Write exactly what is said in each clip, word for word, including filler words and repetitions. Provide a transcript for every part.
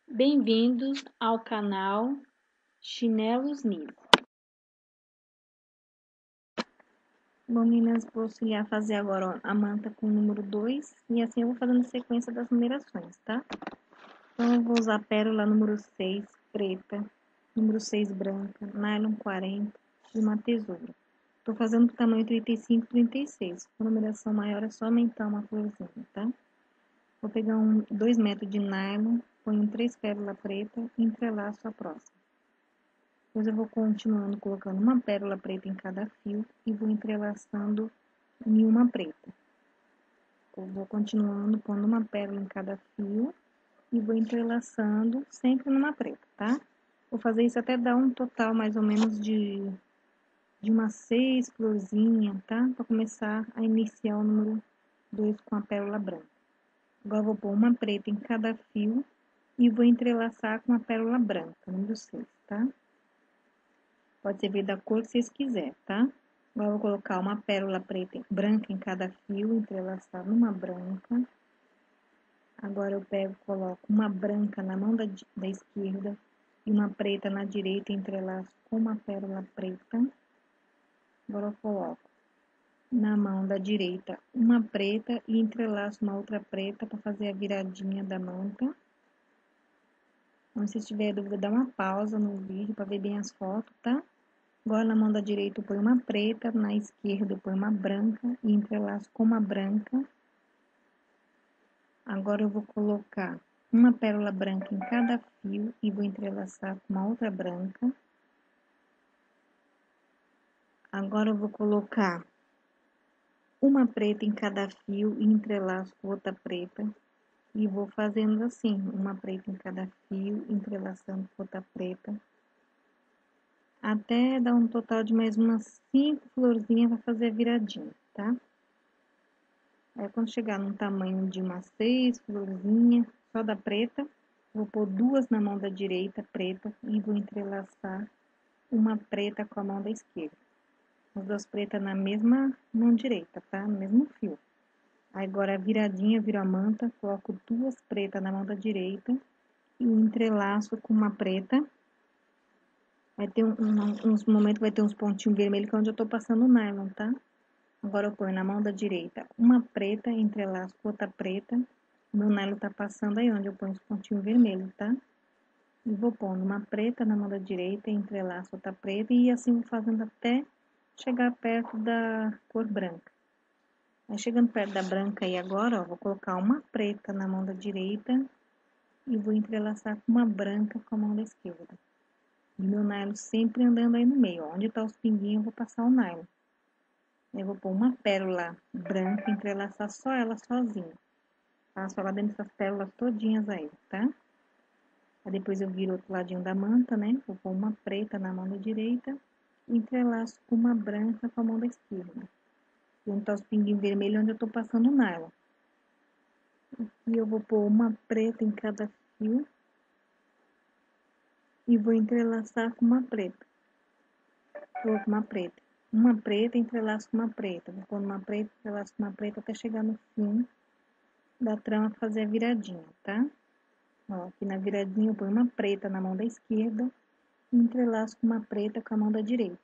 Bem-vindos ao canal Chinelos Nisso. Bom, meninas, vou auxiliar a fazer agora ó, a manta com o número dois e assim eu vou fazendo sequência das numerações, tá? Então, eu vou usar pérola número seis, preta, número seis, branca, nylon quarenta e uma tesoura. Tô fazendo do tamanho trinta e cinco, trinta e seis. Com numeração maior é só aumentar uma florzinha, tá? Vou pegar um, dois metros de nylon, ponho três pérolas pretas e entrelaço a próxima. Depois eu vou continuando colocando uma pérola preta em cada fio e vou entrelaçando em uma preta. Eu vou continuando pondo uma pérola em cada fio e vou entrelaçando sempre numa preta, tá? Vou fazer isso até dar um total mais ou menos de, de umas seis florzinhas, tá? Para começar a iniciar o número dois com a pérola branca. Agora eu vou pôr uma preta em cada fio e vou entrelaçar com a pérola branca, número seis, tá? Pode servir da cor que vocês quiserem, tá? Agora eu vou colocar uma pérola preta branca em cada fio, entrelaçar numa branca. Agora eu pego e coloco uma branca na mão da, da esquerda e uma preta na direita, entrelaço com uma pérola preta. Agora eu coloco na mão da direita uma preta e entrelaço uma outra preta para fazer a viradinha da manta. Então, se tiver dúvida, dá uma pausa no vídeo para ver bem as fotos, tá? Agora, na mão da direita, eu ponho uma preta, na esquerda, eu ponho uma branca e entrelaço com uma branca. Agora, eu vou colocar uma pérola branca em cada fio e vou entrelaçar com uma outra branca. Agora, eu vou colocar uma preta em cada fio e entrelaço com outra preta. E vou fazendo assim, uma preta em cada fio, entrelaçando com outra preta. Até dar um total de mais umas cinco florzinhas para fazer a viradinha, tá? Aí, quando chegar num tamanho de umas seis florzinhas, só da preta, vou pôr duas na mão da direita, preta, e vou entrelaçar uma preta com a mão da esquerda. As duas pretas na mesma mão direita, tá? No mesmo fio. Aí, agora, a viradinha, viro a manta, coloco duas pretas na mão da direita e entrelaço com uma preta. Vai ter um, um, uns momentos que vai ter uns pontinhos vermelhos, que é onde eu tô passando o nylon, tá? Agora eu ponho na mão da direita uma preta, entrelaço com outra preta. O meu nylon tá passando aí onde eu ponho os pontinhos vermelhos, tá? E vou pondo uma preta na mão da direita, entrelaço outra preta e assim vou fazendo até chegar perto da cor branca. Aí chegando perto da branca aí agora, ó, vou colocar uma preta na mão da direita e vou entrelaçar com uma branca com a mão da esquerda. E meu nylon sempre andando aí no meio, ó, onde tá os pinguinhos eu vou passar o nylon. Eu vou pôr uma pérola branca, entrelaçar só ela sozinha. Passo ela dentro dessas pérolas todinhas aí, tá? Aí depois eu viro o outro ladinho da manta, né? Vou pôr uma preta na mão da direita e entrelaço com uma branca com a mão da esquerda. Onde tá os pinguinhos vermelhos, onde eu tô passando o nylon. E eu vou pôr uma preta em cada fio e vou entrelaçar com uma preta. Coloco uma preta. Uma preta, entrelaço com uma preta. Vou pôr uma preta, entrelaço com uma preta até chegar no fim da trama fazer a viradinha, tá? Ó, aqui na viradinha eu ponho uma preta na mão da esquerda e entrelaço com uma preta com a mão da direita.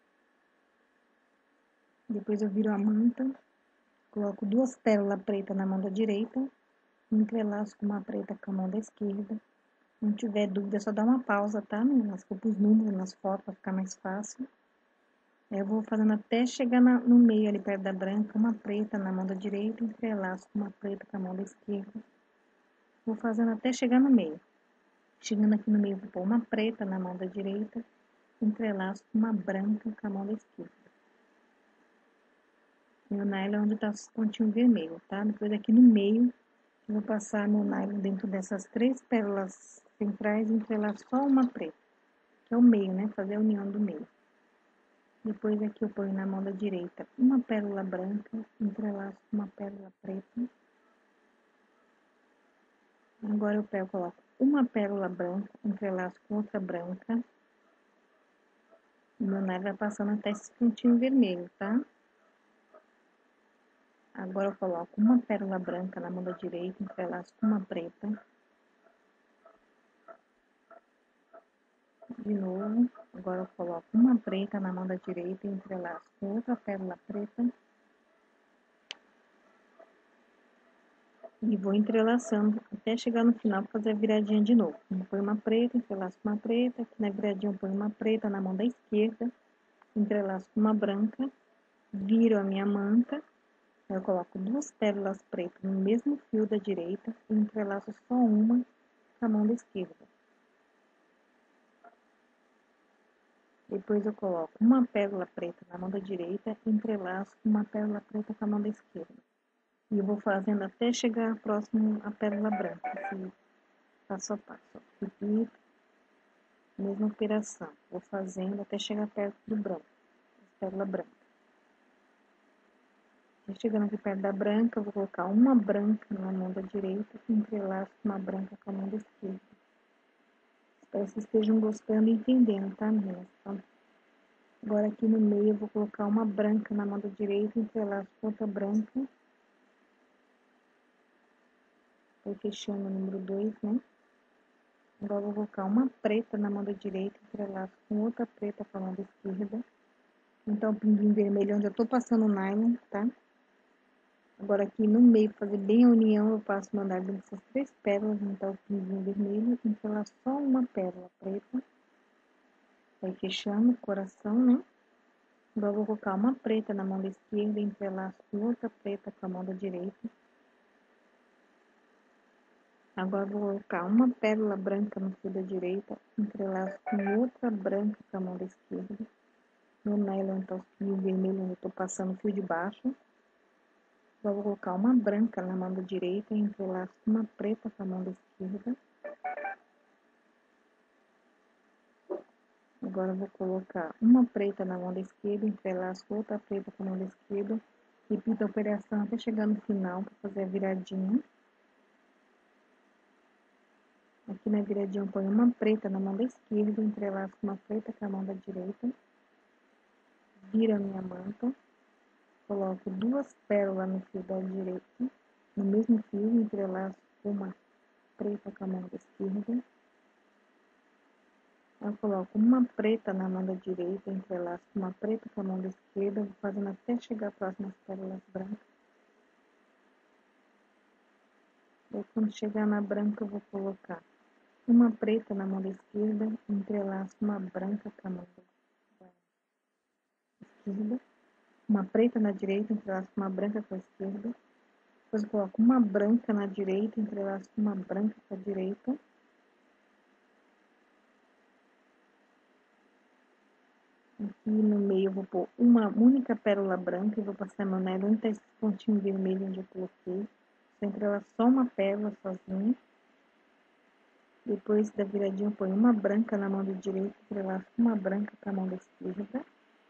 Depois eu viro a manta, coloco duas pérolas pretas na mão da direita, entrelaço com uma preta com a mão da esquerda. Se não tiver dúvida, é só dar uma pausa, tá, meninas? Eu pus números nas fotos para ficar mais fácil. Aí eu vou fazendo até chegar na, no meio ali perto da branca, uma preta na mão da direita, entrelaço com uma preta com a mão da esquerda. Vou fazendo até chegar no meio. Chegando aqui no meio, vou pôr uma preta na mão da direita, entrelaço com uma branca com a mão da esquerda. Meu nylon é onde tá os pontinhos vermelhos, tá? Depois aqui no meio, eu vou passar meu nylon dentro dessas três pérolas centrais e entrelaço só uma preta, que é o meio, né? Fazer a união do meio. Depois aqui eu ponho na mão da direita uma pérola branca, entrelaço com uma pérola preta. Agora eu pego, coloco uma pérola branca, entrelaço com outra branca. O meu nylon vai passando até esse pontinho vermelho, tá? Agora eu coloco uma pérola branca na mão da direita, entrelaço com uma preta. de novo. Agora eu coloco uma preta na mão da direita e entrelaço com outra pérola preta. E vou entrelaçando até chegar no final para fazer a viradinha de novo. Eu ponho uma preta, entrelaço com uma preta, aqui na viradinha eu ponho uma preta na mão da esquerda, entrelaço com uma branca, viro a minha manta, eu coloco duas pérolas pretas no mesmo fio da direita e entrelaço só uma com a mão da esquerda. Depois eu coloco uma pérola preta na mão da direita e entrelaço com uma pérola preta com a mão da esquerda. E eu vou fazendo até chegar próximo à pérola branca, assim, passo a passo. Repito, mesma operação. Vou fazendo até chegar perto do branco, pérola branca. E chegando aqui perto da branca, eu vou colocar uma branca na mão da direita e entrelaço uma branca com a mão da esquerda. Espero que vocês estejam gostando e entendendo, tá, meninas? Então, agora aqui no meio eu vou colocar uma branca na mão da direita e entrelaço com outra branca. Vou fechando o número dois, né? Agora eu vou colocar uma preta na mão da direita e entrelaço com outra preta com a mão da esquerda. Então, o pinguim vermelho onde eu tô passando o nylon, tá? Agora aqui no meio, para fazer bem a união, eu passo o mandar dessas três pérolas, então o pinguim vermelho, e entrelaço só uma pérola preta. Vai fechando o coração, né? Agora eu vou colocar uma preta na mão da esquerda e entrelaço com outra preta com a mão da direita. Agora eu vou colocar uma pérola branca no fio da direita, entrelaço com outra branca com a mão da esquerda. No nylon, então, o fio vermelho, onde eu tô passando o fio de baixo. Agora vou colocar uma branca na mão da direita e entrelaço uma preta com a mão da esquerda. Agora eu vou colocar uma preta na mão da esquerda, entrelaço outra preta com a mão da esquerda. Repito a operação até chegar no final para fazer a viradinha. Aqui na viradinha eu ponho uma preta na mão da esquerda, entrelaço uma preta com a mão da direita. Viro a minha manta. Coloco duas pérolas no fio da direita, no mesmo fio, entrelaço uma preta com a mão da esquerda. Eu coloco uma preta na mão da direita, entrelaço uma preta com a mão da esquerda, vou fazendo até chegar próximo às pérolas brancas. E quando chegar na branca, eu vou colocar uma preta na mão da esquerda, entrelaço uma branca com a mão da esquerda. Uma preta na direita, entrelaço uma branca com a esquerda. Depois eu coloco uma branca na direita, entrelaço uma branca com a direita. Aqui no meio eu vou pôr uma única pérola branca e vou passar meu nylon entre esse pontinho vermelho onde eu coloquei. Vou entrelaçar só uma pérola sozinha. Depois da viradinha eu ponho uma branca na mão da direita, entrelaço uma branca com a mão da esquerda.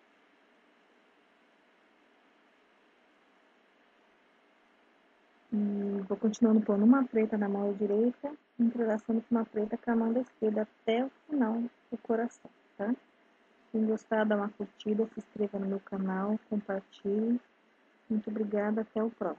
E vou continuando pondo uma preta na mão da direita, entrelaçando com uma preta com a mão da esquerda até o final do coração, tá? Quem gostar, dá uma curtida, se inscreva no meu canal, compartilhe. Muito obrigada, até o próximo.